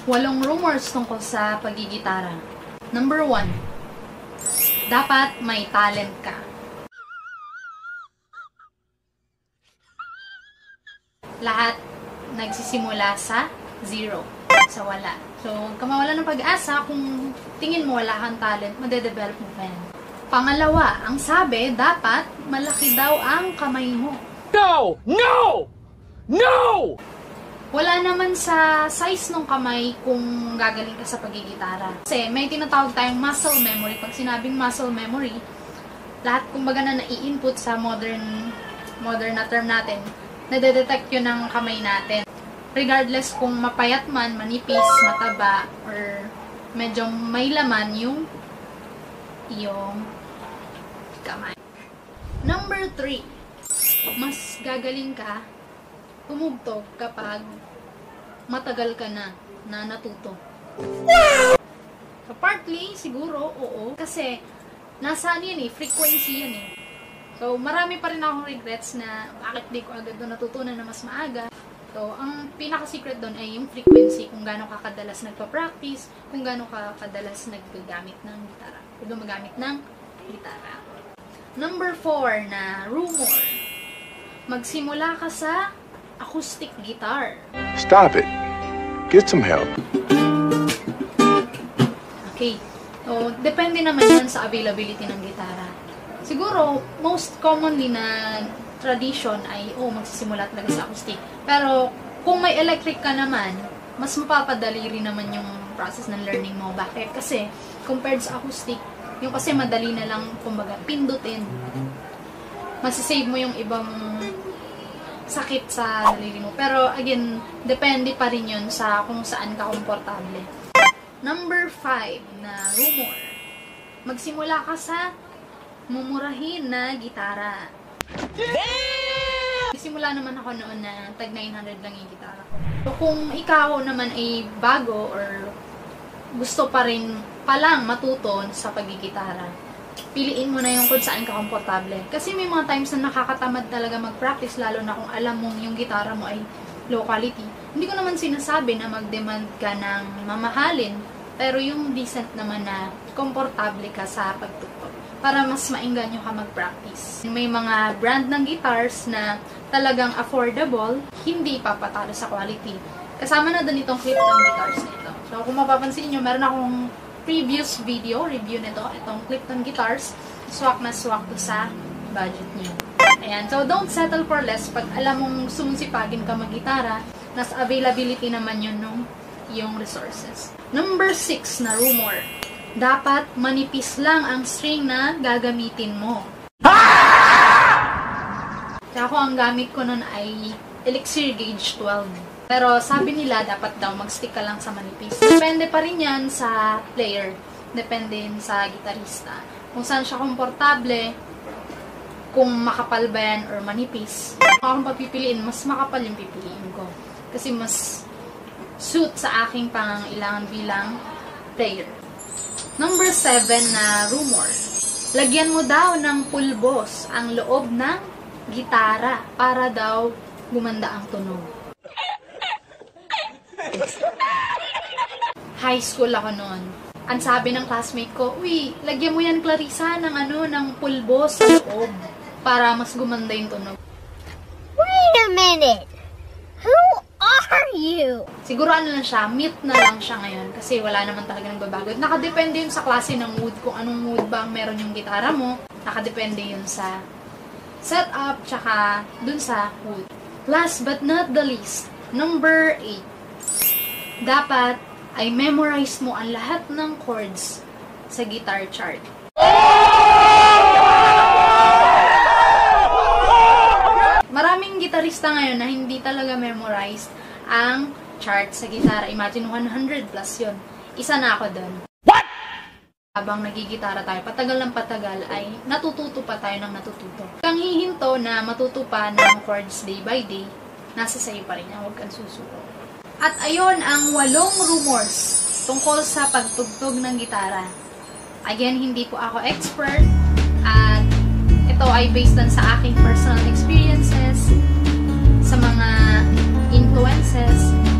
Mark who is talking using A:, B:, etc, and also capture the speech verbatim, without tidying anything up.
A: Walong rumors tungkol sa pagigitara. Number one, dapat may talent ka. Lahat nagsisimula sa zero, sa wala. So, huwag ka mawala ng pag-asa kung tingin mo wala kang talent, madedevelop mo pa yan. Pangalawa, ang sabi, dapat malaki daw ang kamay mo.
B: No! No! No!
A: Wala naman sa size ng kamay kung gagaling ka sa pagigitara. Kasi may tinatawag tayong muscle memory. Pag sinabing muscle memory, lahat kumbaga na nai-input sa modern modern na term natin, nadedetect yun ng kamay natin. Regardless kung mapayat man, manipis, mataba, or medyo may laman yung yung kamay. Number three, mas gagaling ka tumugtog kapag matagal ka na na natuto. So partly, siguro, oo. Kasi, nasa ano yan eh, frequency yan eh. So, marami pa rin akong regrets na bakit di ko agad doon natutunan na mas maaga. So, ang pinaka-secret doon ay yung frequency, kung gaano ka kadalas nagpa-practice, kung gaano ka kadalas naggagamit ng gitara. Kung gumagamit ng gitara. Number four na rumor. Magsimula ka sa acoustic guitar.
C: Stop it. Get some help.
A: Okay. So, depende naman yan sa availability ng gitara. Siguro, most commonly na tradition ay, oh, magsisimula talaga sa acoustic. Pero, kung may electric ka naman, mas mapapadali rin naman yung process ng learning mo. Bakit? Kasi, compared sa acoustic, yung kasi madali na lang, kumbaga, pindutin. Masisave mo yung ibang sakit sa daliri mo. Pero, again, depende pa rin yun sa kung saan ka komportable. Number five na rumor. Magsimula ka sa mumurahin na gitara. Simula naman ako noon na tag nine hundred lang yung gitara ko. So, kung ikaw naman ay bago or gusto pa rin palang matuto sa pagigitara, piliin mo na yung kung saan ka komportable. Kasi may mga times na nakakatamad talaga mag-practice, lalo na kung alam mong yung gitara mo ay low quality. Hindi ko naman sinasabi na mag-demand ka ng mamahalin, pero yung decent naman na komportable ka sa pagtugtog para mas maingganyo ka mag-practice. May mga brand ng guitars na talagang affordable, hindi papatalo sa quality. Kasama na doon itong Clifton guitars nito. So, kung mapapansin nyo, meron akong previous video, review nito, itong Clifton guitars. Swak na swak to sa budget nyo. Ayan. So, don't settle for less. Pag alam mong sumusipagin ka mag-gitara, nasa availability naman yun nung yung resources. Number six na rumor. Dapat manipis lang ang string na gagamitin mo. Kaya ako, ang gamit ko nun ay Elixir Gauge twelve. Pero sabi nila, dapat daw mag-stick ka lang sa manipis. Depende pa rin yan sa player. Depende din sa gitarista. Kung saan siya komportable, kung makapal ba yan or manipis. Kung akong papipiliin, mas makapal yung pipiliin ko. Kasi mas suit sa aking pangangailangan bilang player. Number seven na rumor. Lagyan mo daw ng pulbos ang loob ng gitara para daw gumanda ang tunog. High school ako noon. Ang sabi ng classmate ko, uy, lagyan mo yan, Clarissa, ng ano, ng pulbos sa loob para mas gumanda yung tunog.
D: Wait a minute! Who are you?
A: Siguro ano lang siya, myth na lang siya ngayon kasi wala naman talaga nagbabago. Nakadepende yun sa klase ng mood, kung anong mood ba ang meron yung gitara mo. Nakadepende yun sa setup, tsaka dun sa mood. Last but not the least, number eight. Dapat ay memorize mo ang lahat ng chords sa guitar chart. Maraming gitarista ngayon na hindi talaga memorized ang chart sa gitara. Imagine, one hundred plus yun. Isa na ako dun.
B: What?
A: Habang nagigitara tayo, patagal ng patagal, ay natututo pa tayo ng natututo. Kang hihinto na matuto pa ng chords day by day, nasa sayo pa rin yan. Huwag kang susuko. At ayon ang walong rumors tungkol sa pagtugtog ng gitara. Again, hindi po ako expert. At ito ay based on sa aking personal experiences, sa mga influences,